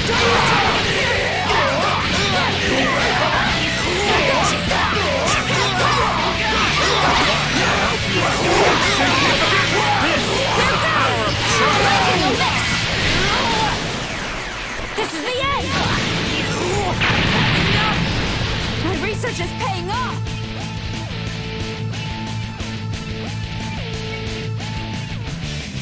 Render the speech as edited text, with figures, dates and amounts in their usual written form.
This is the end! My research is paying off!